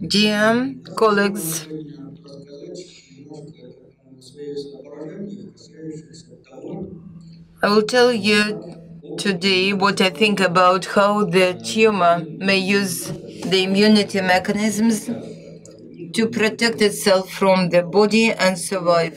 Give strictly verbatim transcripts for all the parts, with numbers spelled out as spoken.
Dear colleagues, I will tell you today what I think about how the tumor may use the immunity mechanisms to protect itself from the body and survive.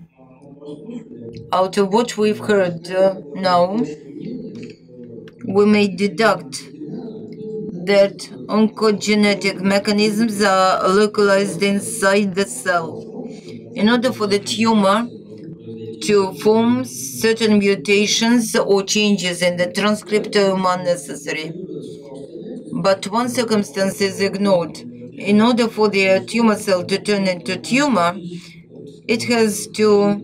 Out of what we've heard uh, now, we may deduct that oncogenetic mechanisms are localized inside the cell. In order for the tumor to form, certain mutations or changes in the transcriptome are necessary. But one circumstance is ignored. In order for the tumor cell to turn into tumor, it has to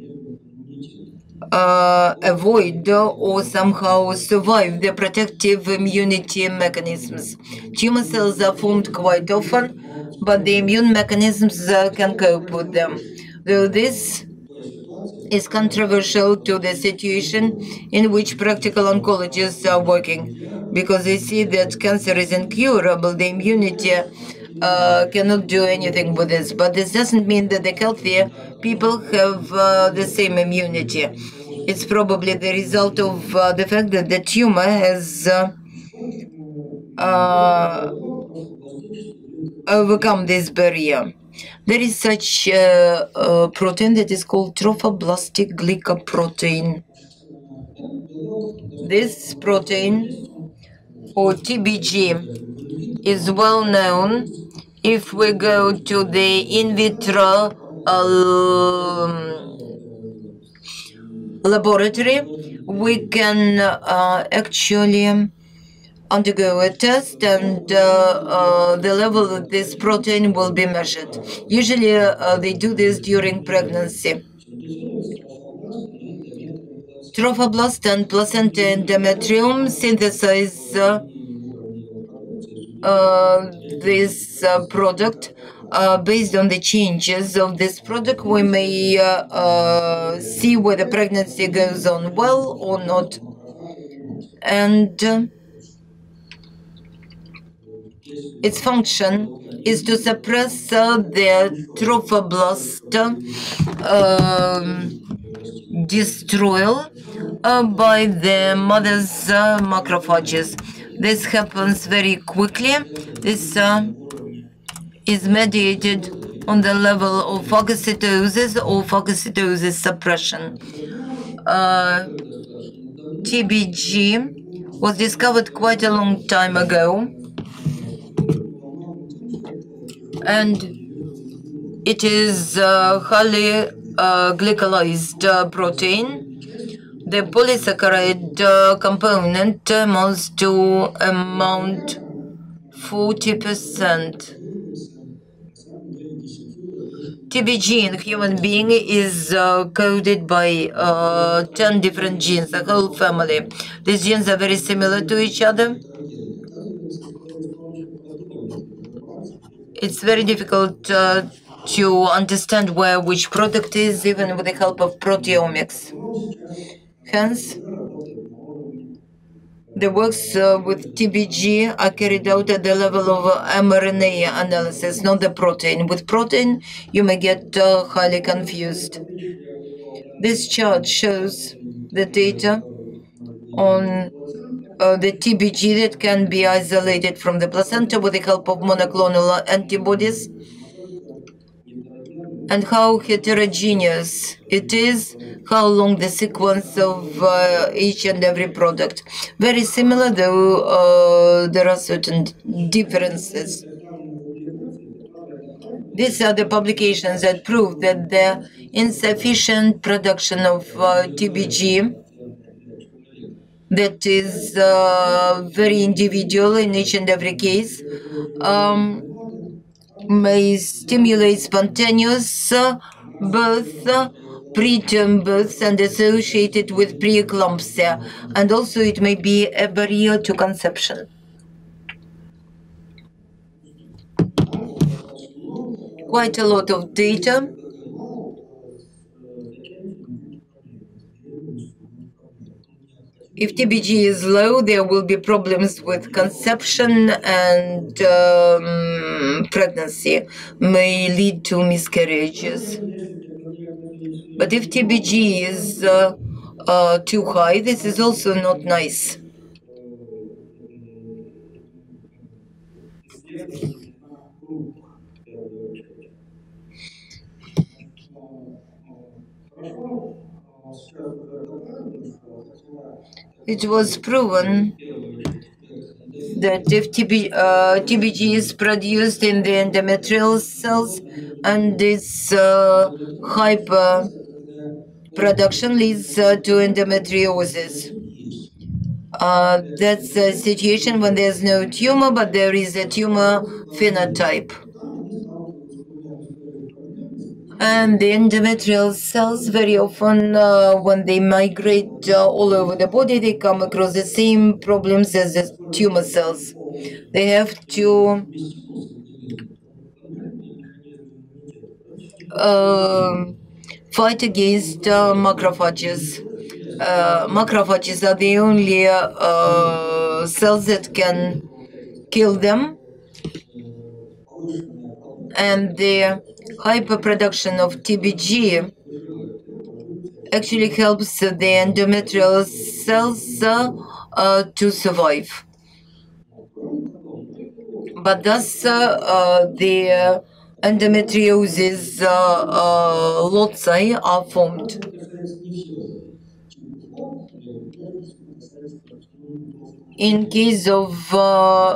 uh, avoid or somehow survive the protective immunity mechanisms. Tumor cells are formed quite often, but the immune mechanisms uh, can cope with them. Though this is controversial to the situation in which practical oncologists are working, because they see that cancer is incurable, the immunity uh, cannot do anything with this. But this doesn't mean that the healthier people have uh, the same immunity. It's probably the result of uh, the fact that the tumor has uh, uh, overcome this barrier. There is such uh, a protein that is called trophoblastic glycoprotein. This protein, or T B G, is well known. If we go to the in vitro um, laboratory, we can uh, actually undergo a test, and uh, uh, the level of this protein will be measured. Usually uh, they do this during pregnancy. Trophoblast and placenta endometrium synthesize uh, uh, this uh, product. Uh, based on the changes of this product, we may uh, uh, see whether pregnancy goes on well or not. And uh, its function is to suppress uh, the trophoblast um, destroyal uh, by the mother's uh, macrophages. This happens very quickly. This uh, is mediated on the level of phagocytosis or phagocytosis suppression. Uh, T B G was discovered quite a long time ago, and it is a highly uh, glycolized uh, protein. The polysaccharide uh, component amounts to amount forty percent. T B G in human being is uh, coded by uh, ten different genes, a whole family. These genes are very similar to each other. It's very difficult uh, to understand where which product is, even with the help of proteomics. Hence, the works uh, with T B G are carried out at the level of uh, mRNA analysis, not the protein. With protein, you may get uh, highly confused. This chart shows the data on uh, the T B G that can be isolated from the placenta with the help of monoclonal antibodies, and how heterogeneous it is, how long the sequence of uh, each and every product. Very similar, though uh, there are certain differences. These are the publications that prove that the insufficient production of uh, T B G that is uh, very individual in each and every case um, may stimulate spontaneous uh, birth, uh, preterm birth, and associated with preeclampsia, and also it may be a barrier to conception. Quite a lot of data. If T B G is low, there will be problems with conception and um, pregnancy, may lead to miscarriages. But if T B G is uh, uh, too high, this is also not nice. It was proven that if T B, uh, T B G is produced in the endometrial cells and this uh, hyper production leads uh, to endometriosis. Uh, that's a situation when there's no tumor, but there is a tumor phenotype. And the endometrial cells, very often, uh, when they migrate uh, all over the body, they come across the same problems as the tumor cells. They have to uh, fight against uh, macrophages. Uh, macrophages are the only uh, uh, cells that can kill them, and the hyperproduction of T B G actually helps the endometrial cells uh, uh, to survive. But thus, uh, uh, the uh, endometriosis uh, uh, loci are formed. In case of uh,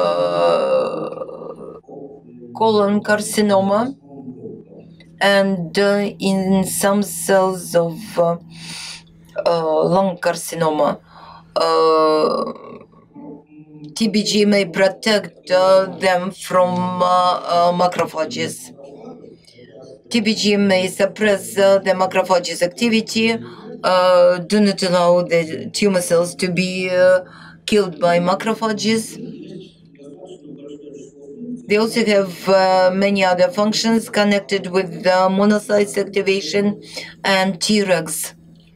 uh, colon carcinoma, and uh, in some cells of uh, uh, lung carcinoma, uh, T B G may protect uh, them from uh, uh, macrophages. T B G may suppress uh, the macrophages activity, uh, do not allow the tumor cells to be uh, killed by macrophages. They also have uh, many other functions connected with uh, monocytes activation and Tregs.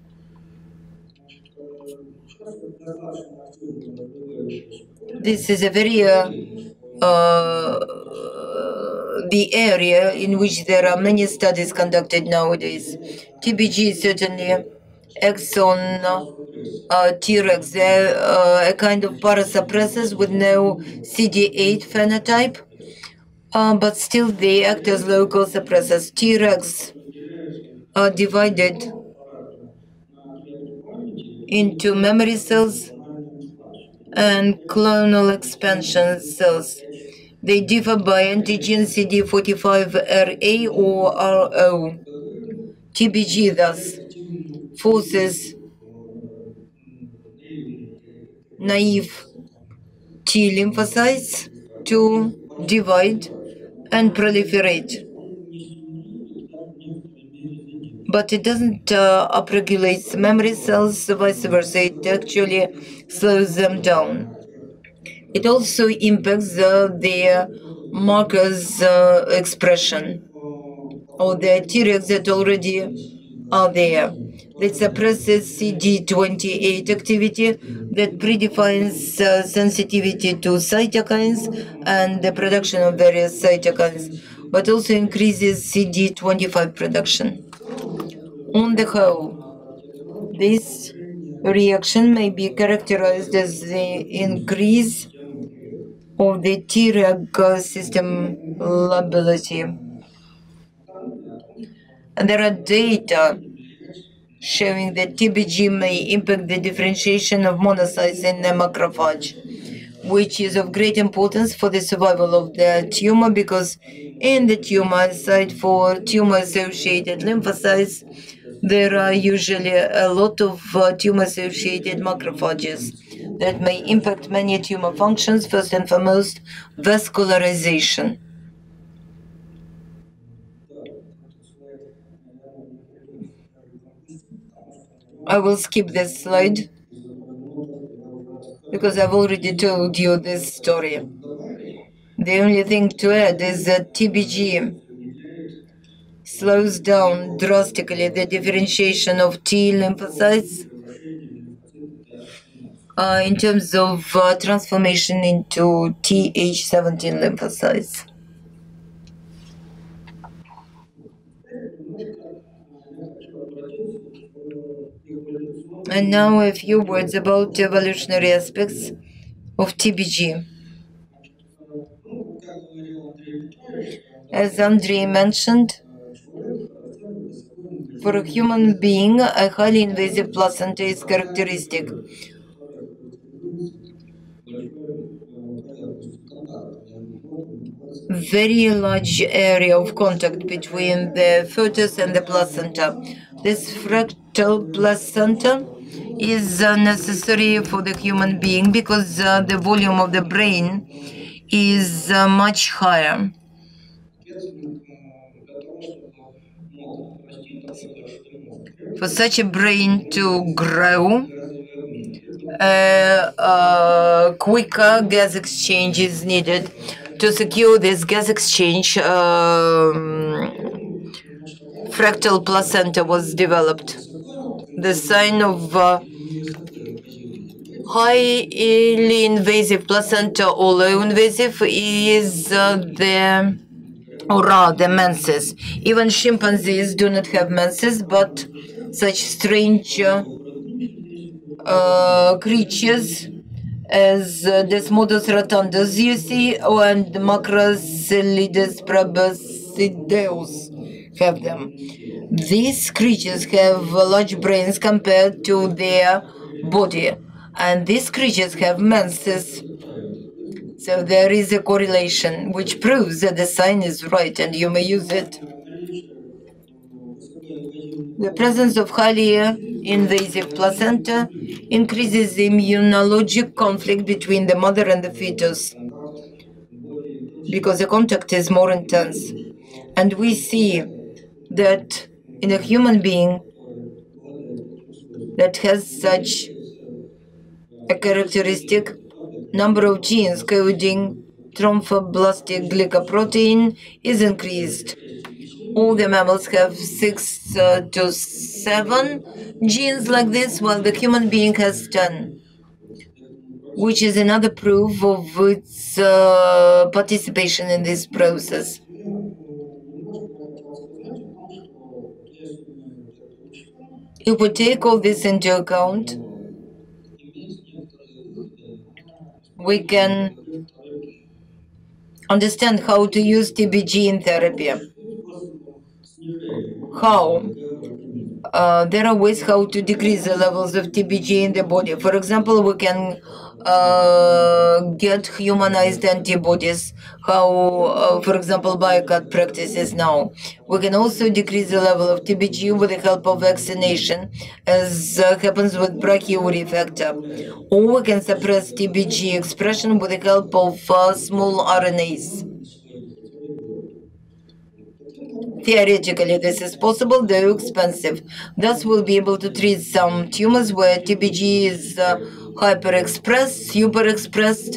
This is a very uh, uh, the area in which there are many studies conducted nowadays. T B G is certainly exon uh, Tregs, they're uh, a kind of parasuppressors with no C D eight phenotype, uh, but still they act as local suppressors. Tregs are divided into memory cells and clonal expansion cells. They differ by antigen C D forty-five R A or R O. T B G thus forces naive T lymphocytes to divide and proliferate. But it doesn't uh, upregulate memory cells, vice versa. It actually slows them down. It also impacts uh, the markers uh, expression or the Tregs that already are there. That suppresses C D twenty-eight activity that predefines uh, sensitivity to cytokines and the production of various cytokines, but also increases C D twenty-five production. On the whole, this reaction may be characterized as the increase of the Treg system lability. And there are data showing that T B G may impact the differentiation of monocytes in the macrophage, which is of great importance for the survival of the tumor, because in the tumor site for tumor-associated lymphocytes, there are usually a lot of uh, tumor-associated macrophages that may impact many tumor functions, first and foremost, vascularization. I will skip this slide because I've already told you this story. The only thing to add is that T B G slows down drastically the differentiation of T lymphocytes uh, in terms of uh, transformation into T H seventeen lymphocytes. And now a few words about evolutionary aspects of T B G. As Andrei mentioned, for a human being, a highly invasive placenta is characteristic. Very large area of contact between the fetus and the placenta. This fractal placenta is uh, necessary for the human being because uh, the volume of the brain is uh, much higher. For such a brain to grow, uh, uh, quicker gas exchange is needed. To secure this gas exchange, um, fractal placenta was developed. The sign of uh, highly invasive placenta or low invasive is uh, the aura, the menses. Even chimpanzees do not have menses, but such strange uh, uh, creatures as uh, Desmodus rotundus you see, and Macrocelides proboscideus have them. These creatures have large brains compared to their body, and these creatures have menses. So there is a correlation which proves that the sign is right and you may use it. The presence of highly invasive placenta increases the immunologic conflict between the mother and the fetus because the contact is more intense. And we see that in a human being that has such a characteristic, number of genes coding thromboblastinic glycoprotein is increased. All the mammals have six uh, to seven genes like this, while the human being has ten, which is another proof of its uh, participation in this process. If we take all this into account, we can understand how to use T B G in therapy. How? Uh, there are ways how to decrease the levels of T B G in the body. For example, we can uh, get humanized antibodies, how, uh, for example, BioCat practices now. We can also decrease the level of T B G with the help of vaccination, as uh, happens with brachyury factor. Or we can suppress T B G expression with the help of uh, small R N As. Theoretically, this is possible, though expensive. Thus, we'll be able to treat some tumors where T B G is uh, hyperexpressed, superexpressed,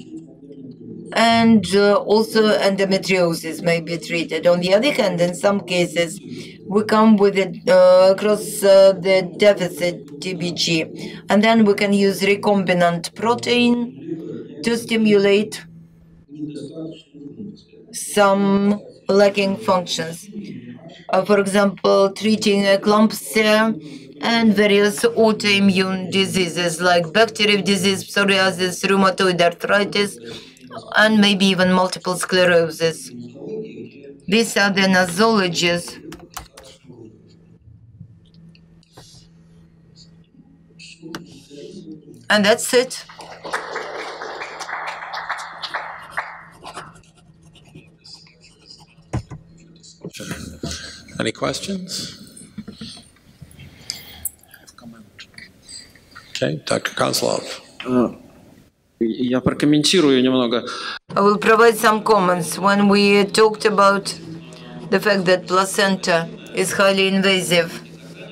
and uh, also endometriosis may be treated. On the other hand, in some cases, we come with it uh, across uh, the deficit T B G, and then we can use recombinant protein to stimulate some lacking functions. Uh, for example, treating eclampsia and various autoimmune diseases like bacterial disease, psoriasis, rheumatoid arthritis, and maybe even multiple sclerosis. These are the nosologies. And that's it. Any questions? Okay, Doctor Kozlov. Я прокомментирую немного. I will provide some comments. When we talked about the fact that placenta is highly invasive,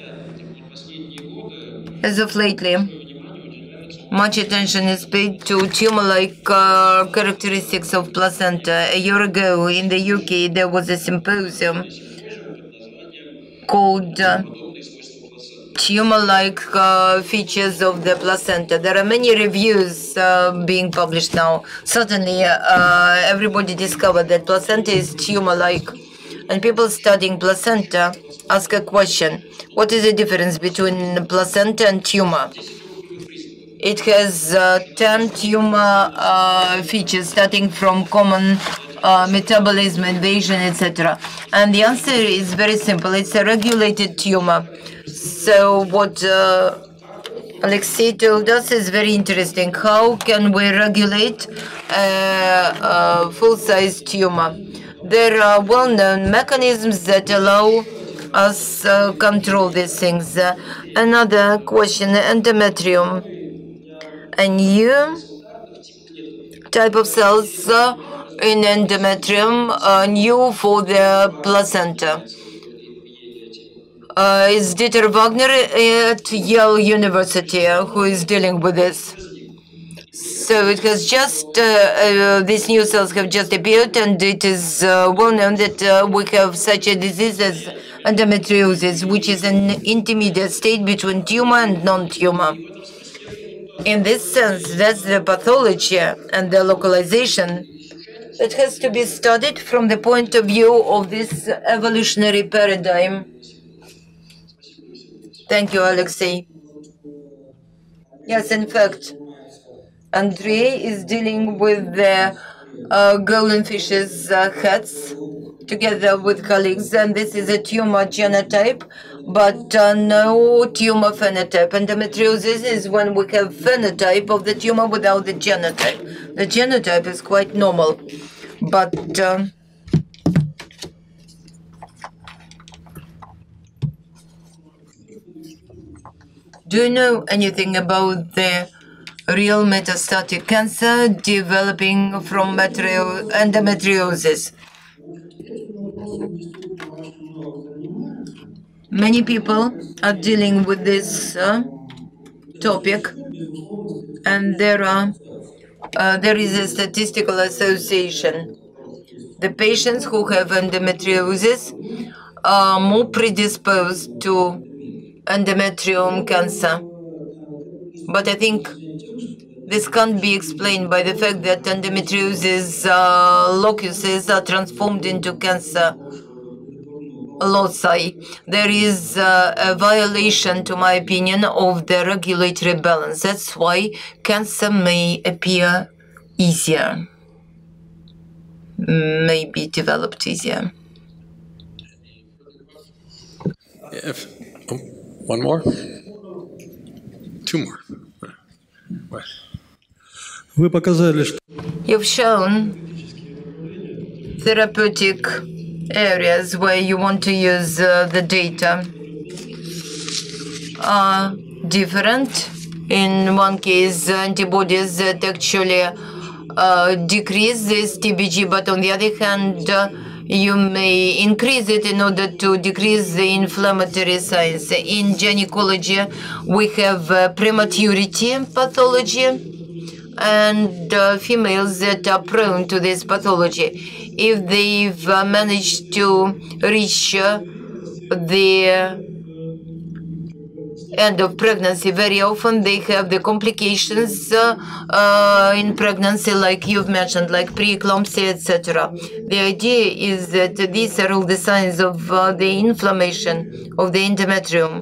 as of lately, much attention is paid to tumor-like uh, characteristics of placenta. A year ago in the U K, there was a symposium called uh, tumor-like uh, features of the placenta. There are many reviews uh, being published now. Certainly, uh, everybody discovered that placenta is tumor-like. And people studying placenta ask a question. What is the difference between placenta and tumor? It has uh, ten tumor uh, features starting from common uh, metabolism, invasion, et cetera. And the answer is very simple. It's a regulated tumor. So what uh, Alexei told us is very interesting. How can we regulate a, a full-size tumor? There are well-known mechanisms that allow us uh, control these things. Uh, another question, endometrium. A new type of cells uh, in endometrium, uh, new for the placenta. Uh, is Dieter Wagner at Yale University uh, who is dealing with this. So it has just, uh, uh, these new cells have just appeared, and it is uh, well known that uh, we have such a disease as endometriosis, which is an intermediate state between tumor and non-tumor. In this sense, that's the pathology and the localization that has to be studied from the point of view of this evolutionary paradigm. Thank you, Alexei. Yes, in fact, Andrei is dealing with the uh, golden fish's uh, heads together with colleagues, and this is a tumor genotype, but uh, no tumor phenotype. Endometriosis is when we have phenotype of the tumor without the genotype. The genotype is quite normal, but uh, do you know anything about the real metastatic cancer developing from endometriosis? Many people are dealing with this uh, topic, and there are uh, there is a statistical association. The patients who have endometriosis are more predisposed to endometrium cancer. But I think this can't be explained by the fact that endometriosis uh, locuses are transformed into cancer loci. There is uh, a violation, to my opinion, of the regulatory balance. That's why cancer may appear easier, may be developed easier. If, oh, one more? Two more. What? Вы показали, что You've shown therapeutic areas where you want to use uh, the data are different. In one case, antibodies that actually uh, decrease this T B G, but on the other hand, uh, you may increase it in order to decrease the inflammatory signs. In gynecology, we have uh, prematurity pathology and uh, females that are prone to this pathology. If they've uh, managed to reach uh, the end of pregnancy, very often they have the complications uh, uh, in pregnancy, like you've mentioned, like preeclampsia, et cetera. The idea is that these are all the signs of uh, the inflammation of the endometrium.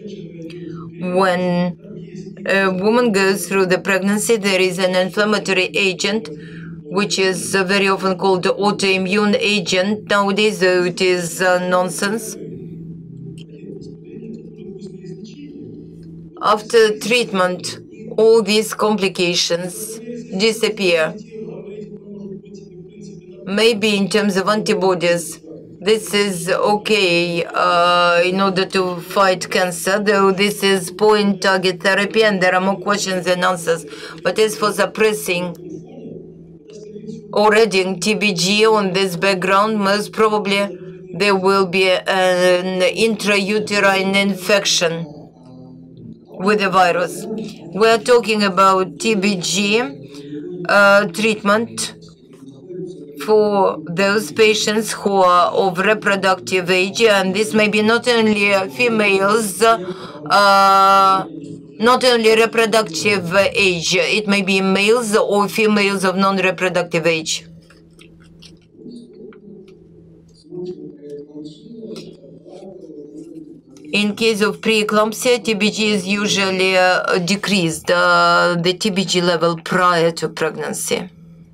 When a woman goes through the pregnancy, there is an inflammatory agent, which is uh, very often called the autoimmune agent. Nowadays, though, it is uh, nonsense. After treatment, all these complications disappear. Maybe in terms of antibodies, this is okay uh, in order to fight cancer, though this is point target therapy and there are more questions than answers. But as for suppressing or adding T B G on this background, most probably there will be an intrauterine infection with the virus. We're talking about T B G uh, treatment for those patients who are of reproductive age, and this may be not only females, uh, not only reproductive age, it may be males or females of non-reproductive age. In case of preeclampsia, T B G is usually uh, decreased, uh, the T B G level prior to pregnancy.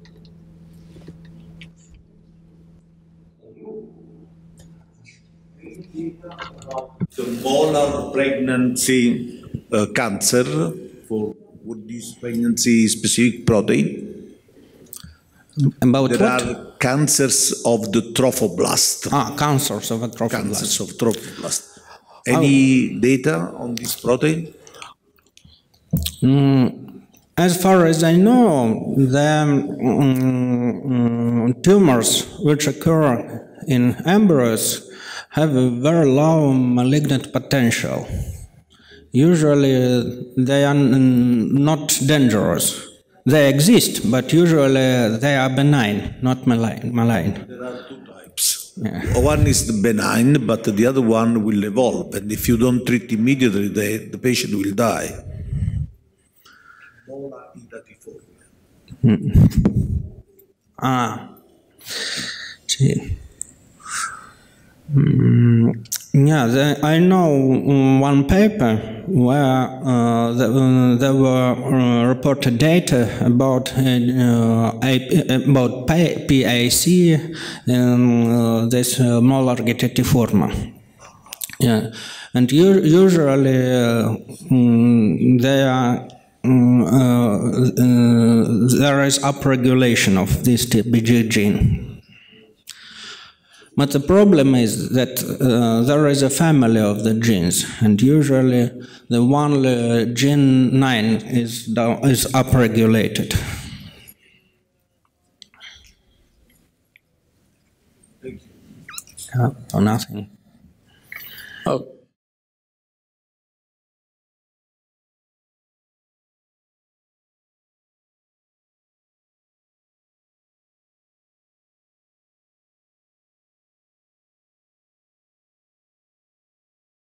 The molar pregnancy uh, cancer, for would this pregnancy specific protein? About There what? are cancers of the trophoblast. Ah, cancers of a trophoblast. Cancers of trophoblast. Any oh. data on this protein? Mm, as far as I know, the um, tumors which occur in embryos have a very low malignant potential. Usually they are not dangerous. They exist, but usually they are benign, not malign. malign. There are two types. Yeah. One is the benign, but the other one will evolve. And if you don't treat immediately, the, the patient will die. Mm. Ah, see. Mm, yeah, the, I know one paper where uh, the, uh, there were uh, reported data about uh, about P A C and uh, this uh, molar Guetetiforma. Yeah, and usually uh, mm, they are. Mm, uh, uh, there is upregulation of this T B G gene. But the problem is that uh, there is a family of the genes, and usually the one uh, gene nine is, down, is upregulated. Thank you. Yeah, or nothing. Oh.